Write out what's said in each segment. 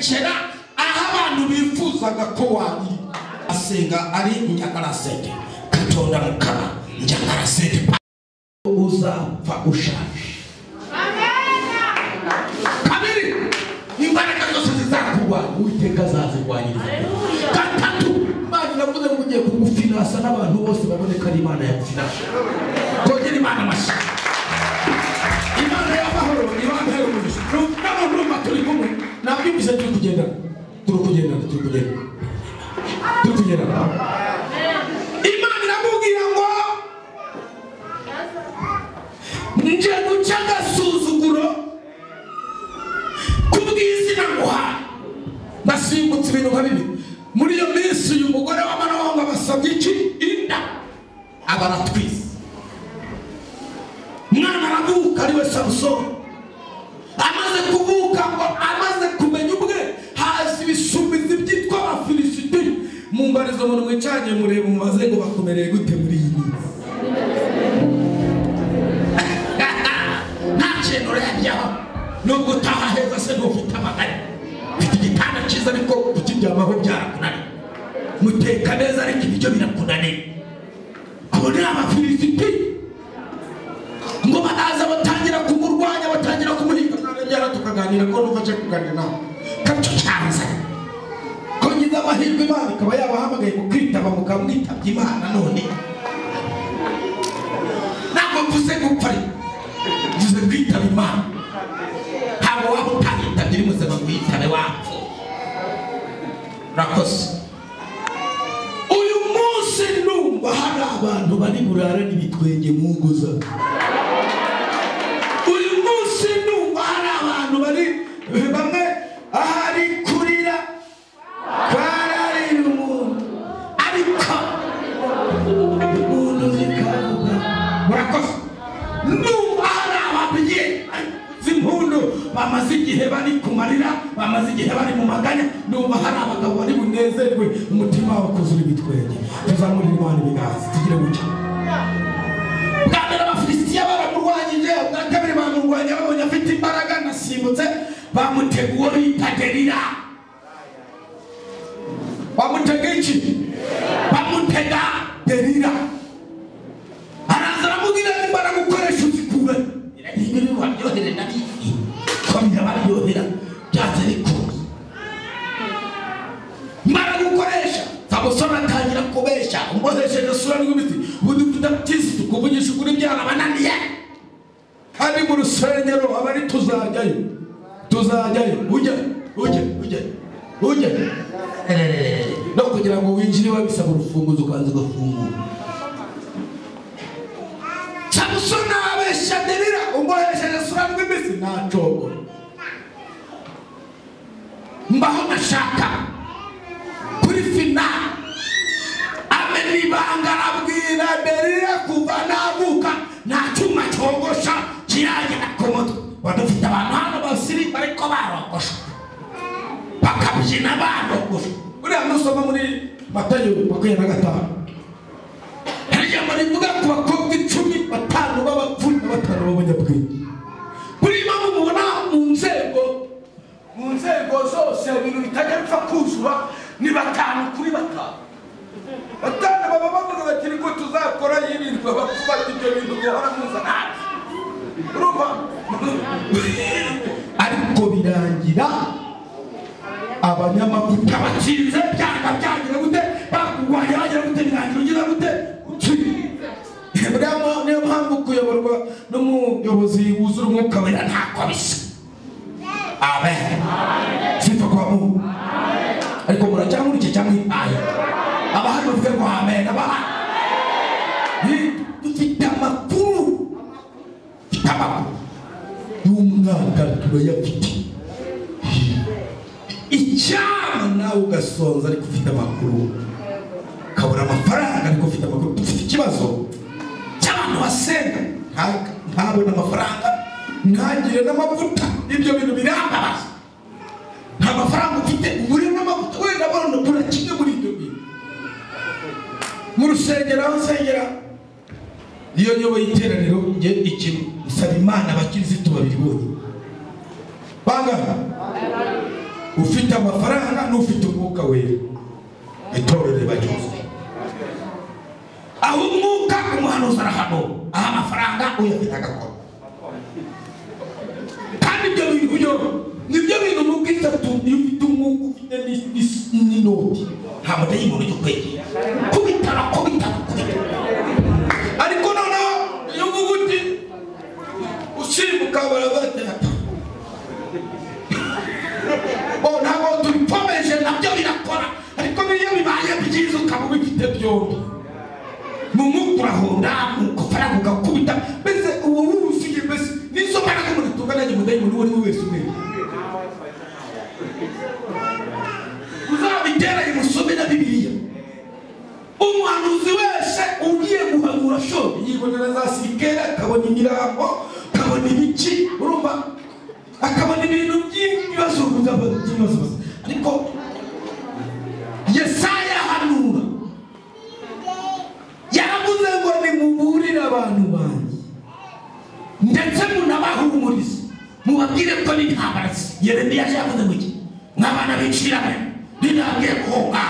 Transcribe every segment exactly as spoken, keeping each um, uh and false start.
akerekera aho abantu bifuzaga ko wari asenga ari nyakarasete katonda mukara nyakarasete uzapfa ushaje. Kabiri imbaraga zose zizakurwa Uwiteka azazirwaniriza. Gatatu Imana navuze ngo ugiye kugufinansa n'abantu bose baboneka ari Imana yagufinansa. Kongera Imana amashyi. Imana y'amahoro Imana y'umugisha. N'abantu baturi kumwe nabyumvise turi kugenda turi kugenda turi kugenda turi kugenda. Imana iramubwira ngo nje guca agasuzuguro kubw'izina nguhaye. Nasimbutse ibintu nka bibi muri iyo minsi uyu mugore w'Amanohanga basabye iki inda abaratwiza. Mwana aravuka ariwe Samusoni. Amaze kuvuka ngo amaze kumenya ubwe hazi ibisumizi byitwa Abafilisiti. Mumbarizo umuntu mwicanye mureba mubaze ngo bakomereye gute muri iyi minsi. Nta kintu urabyaho nubwo utaha heza se ntufite amagara. Ufite igitanda cyiza ariko kukiryamaho byarakunaniye. Muteka neza ariko ibiryo birakunaniye. Abo ni Abafilisiti. Ngo banaza batangira kumurwanya batangira kumuhiga. Byara tukaganira ko nuvaje kuganira nawe. Kacu cyanza. Ko ngize amahirwe Imana ikaba yabahamagaye mu kwitaba mukamwitabye Imana none. Ntabwo mvuze gupfa. Mvuze kwitaba Imana. Habo wabo utanitabye iri muzima kwitabe wapfu. Rakoze. Uyu munsi numva hari abantu bari burara n'ibitwenge mu ngo zabo. Uyu munsi numva hari abantu bari bamwe ahari kurira kwararira umuntu ariko umuntu zikavuga. Murakoze. Numva hari ababye z'impundu bamaze igihe bari kumarira bamaze igihe bari mu maganya. Numva hari abagabo bari bunezerwe umutima wabo kuzura ibitwenge. Tuzamurira Imana ibiganza tugire gucya. Bwa mbere Abafilisitiya baramurwanyije, ubwa kabiri bamurwanya babonye afite imbaraga. Nasimbutse bamutega uwo bita Delila. Bamutega iki? Bamutega Delila. Araza aramubwira imbaraga ukoresha uzikure. Ibiri waryohere nabizi komera baryohera byaze bikuze. Imbaraga ukoresha Samusoni atangira kubesha umbohesheje sura n'ibiti budufite byinshi tukuvugisha ukuri byarabananiye. Hari mu rusengero abari tuzajyayo tuzajyayo ujye ujye ujye ujye no kugira ngo winjire wabisaba urufunguzo ukanza ugafungura. Samusoni abesha Delila umbohesheje sura n'ibiti nacogo mbaho nashaka kuri fina amenibanga abwira Delila kuva navuka nta cyuma cyogosha kiraje nakomoto. Badufite abantu hano basiri bariko barogosha bakabyina barogosha. Uri amasoma muri Matayo makumyabiri na gatanu harya marivuga ku bakobwa icumi batanu b'abapfumu batanu b'abanyabwenge. Kuri impamvu mubona mu nzego mu nzego zose ibintu bitajya bipfa kuzura ni batanu kuri batanu. Batanu baba bavuga bati niko tuzakora y'ibintu bafata ibyo bintu guhora muza nabi. Urumva ariko birangira abanyamavuta bakinze byanga byagira gute bakurwanya bagira gute birangira ugira gute Buriya niyo mpamvu kuyoborwa n'umuyobozi wuzura umwuka wera ntako bisa. Amen. Sifa kwa Mungu. Ariko muracyamu iki cyangwa aya abahari bavuga ngo amen. Abahari dufite amakuru amakuru y'umwaka turayafite. Icyama nawe ugasonza ariko ufite amakuru kabura amafaranga ariko ufite amakuru. Dufite ikibazo cy'abantu basenga ntabona amafaranga ntagire n'amavuta. Ibyo bintu birambabaza. Nta mafaranga ufite uri n'amavuta wenda abona ukora kimwe muri ibyo bintu. Mu rusengero aho nsengera iyo nyoboye iteraniro nge ikintu nsaba Imana abakirisitu babiri bonyine bangana ufite amafaranga n'ufite umwuka wera itorero bacyuze aho umwuka umuhanuzi arahanura aho amafaranga uyafite agakora kandi ibyo bintu byo nibyo bintu mubwita ufite umwuka ufite n'inoti nta mudayimoni ujya kwegera kubitara kubitara kubitara ariko noneho iyo uvuga uti usimbuka barabatera bo ntabwo tubipomeje nabyo birakora ariko iyo bibaye byiza ukaba ubifite byombi mu mwuka urahonda mu kufaranga ugakubita mbese uwo wusiye mbese nizo mbaraga umuntu tugananye mudayimoni uwo ari we wese umwe uzabiteranye musome na Bibiliya umuhanuzi wese ugiye guhanura shobe yibonera za sirikare akabona imirambo akabona ibiki urumva akabona ibintu by'ibibazo by'ibibazo ariko Yesaya hanura yaravuze ngo nimuburire abantu banjye ndetse munabahumurize mubabwire ko n'intambara Yeremiya yavuze ngo iki n'abana bicirane ninabwiye koga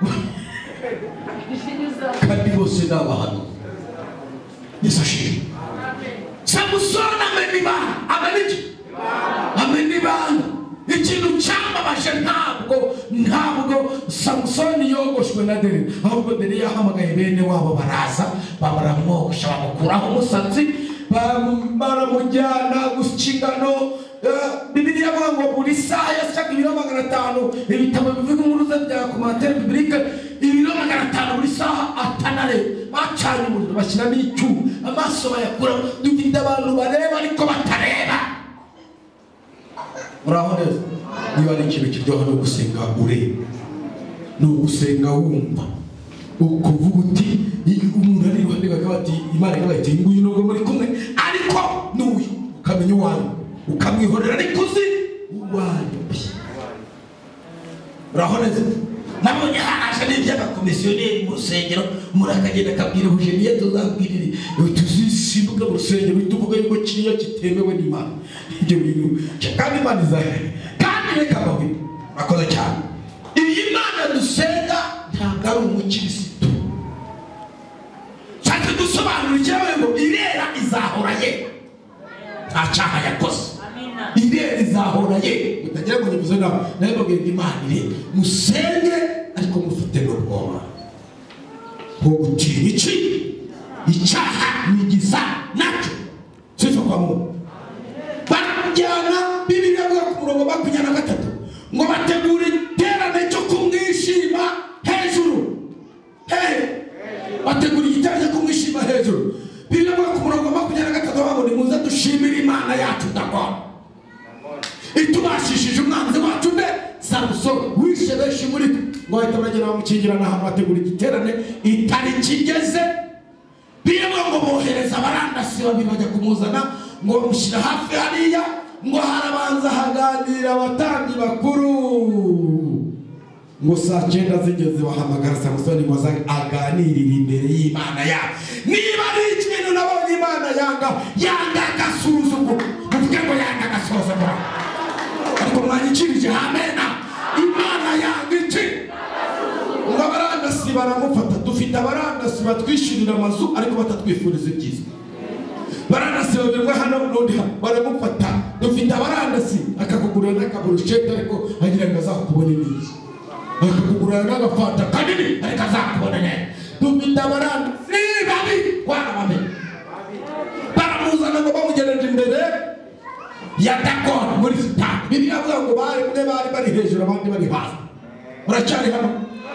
kandi bose n'abantu Yesu ashimwe Samusoni amenibana ameniki amenibana ikintu cyambabaje ntabwo ntabwo Samusoni yogoshwe na Deli ahubwo Deli yahamagaye bene wabo baraza babaramwogosha bamukuraho umusatsi baramujyana gukingano Bibiliya avuga ngo buri saha yashaka ibiro magana atanu ibitabo bivuga inkuru bya komantere bibilike ibiro magana atanu buri saha atanare bacanye umuriro bashyiramo icyuma amaso bayakura dufite abantu bareba ariko batareba muraho neza niba ari ikintu kiryoha no gusenga ureba no gusenga wumva ukuvuga uti umuntu ari iruhande bakaba bati Imana irabaye nguyu nubwo muri kumwe ariko n'uyu ukamenya uwawe ukamwihorera ariko uzi uwawe muraho neza nabonye hanaje n'iby'abakomisiyoneri mu rusengero murakagenda akabwira ubujeniye tuzabwirire tuzisimbuka mu rusengero tuvuga yuko kiriya kitemewe n'Imana ibyo bintu kandi Imana izahe kandi reka bawe bakoze cyane iyi Imana dusenga ntabwo ari umukirisitu cyane dusobanurira ngo irera izahora ye nta cyaha yakoze irera izahora ye mutagira ngo nivuze nawe nawe mbabwira Imana irera musenge ariko mufite n'ubwoba bwo gutinya iki icyaha nigiza nacyo sifa kwa Mungu baramujyana Bibiliya avuga ku murongo makumyabiri na gatatu ngo bategure iterane cyo kumwishima hejuru bategura igiterane cyo kumwishima hejuru Bibiliya avuga ku murongo makumyabiri na gatatu ngo nimuze dushimire Imana yacu ndakora itubashishije umwanzi wacu nde Samusoni wishe benshi muri ngo bahita bagera bamukingirana ahantu bategura igiterane itari kigeze Bibiliya ngo bohereza abarandasi babiri bajya kumuzana ngo bamushyira hafi hariya ngo harabanza haganira abatambyi bakuru ngo saa cyenda zigeze bahamagara Samusoni ngo aganirire imbere y'Imana yabo niba ari ikintu nabonye Imana yanga yanga agasuzuguro uvuge ngo yanga agasuzuguro ariko mwanyikirije amena Imana yanga iki ngo abarandasi baramufata dufite abarandasi batwishyurira amazu ariko batatwifuriza ibyiza barandasi babiri hano n'undi baramufata dufite abarandasi akakugurira n'akaburushete ariko agira ngo azakubone neza akakugurira n'agafanta kanini ariko azakubona neza dufite abarandasi babi warabamenye baramuzana ngo bamugereje imbere ya Dagoni muri sitade Bibiliya avuga ngo bari mwe bari bari hejuru abandi bari hasi muracyari hano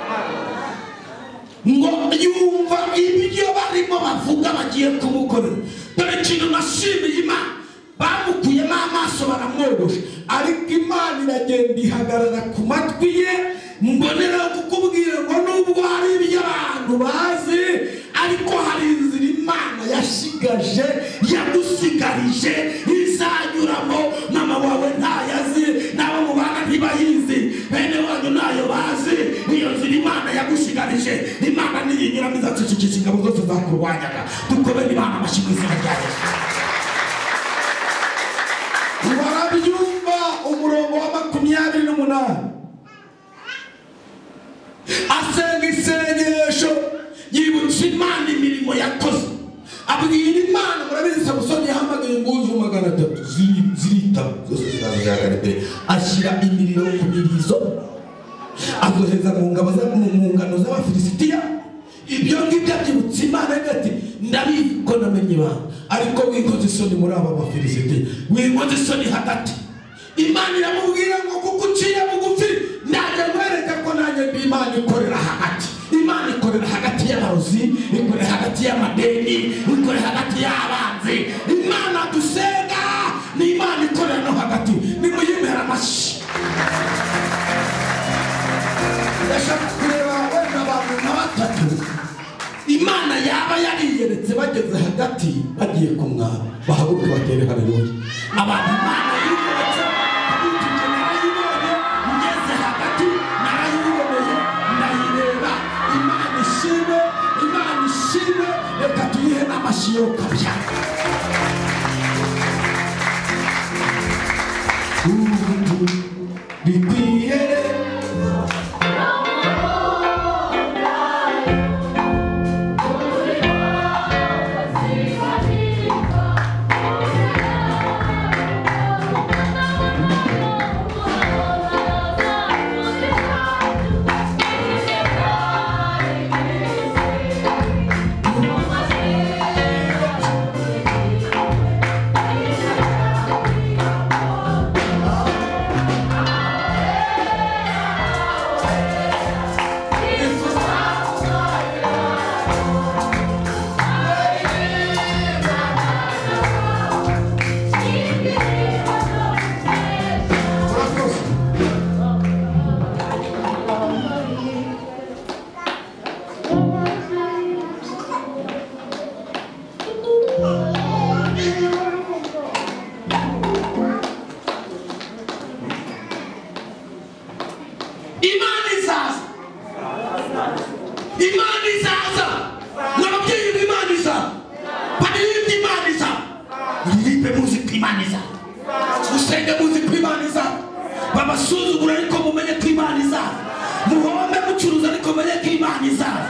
ngo yumva ibyo barimo bavuga bagiye kumukorera dore ikintu nashimiye Imana bamukuyemo amaso baramwogosha ariko Imana iragenda ihagarara ku matwi ye mbonera kukubwira ngo nubwo hari ibyo abantu bazi ariko hari inzira Imana yashigaje yagusigarije izanyuramo mama wawe ntayazi nabo mu bana ntibayizi bene wanyu nayo bazi iyo nzira Imana yagushigarije Imana niyinyuramo izacecekesha ingabo zose zakurwanyaga dukobere Imana amashyi mu izina rya Yesu barabyumva umurongo wa makumyabiri n'umunani munani asenga isengesho yibutsa Imana imirimo yakoze abwira Imana murabizi Samusoni yahamagaye imbuzi magana atatu zirita zose ziragaragara ashyira imiriro ku mirizo azoheza mu ngabo mu ngano z'Abafilisitiya ibyo ngibyo byibutsa Imana ati ndabizi ko namenye Imana ariko wikoze isoni muri aba Bafilisitiya wikoze isoni hagati Imana iramubwira ngo kuko uciye bugufi ndaje mwereka ko nanjye ndi Imana ikorera hagati Imana ikorera hagati y'abarozi ikorera hagati y'amadeni ikorera hagati y'abanzi Imana dusenga ni Imana ikorera no hagati ni muyimera amashi ndashaka kureba wenda abantu na batatu Imana yaba yariyeretse bageze hagati bagiye kumwaba bahaguruka batere haleluya abantu Imana yiyeretse abituje narayibonye ngeze hagati narayiboneye ndayireba Imana ishime Imana ishime reka tuyihe n'amashyi yo kabya bikwiye babasuzugura ariko mumenye ko Imana izaza muhombe mucuruza ariko mumenye ko Imana izaza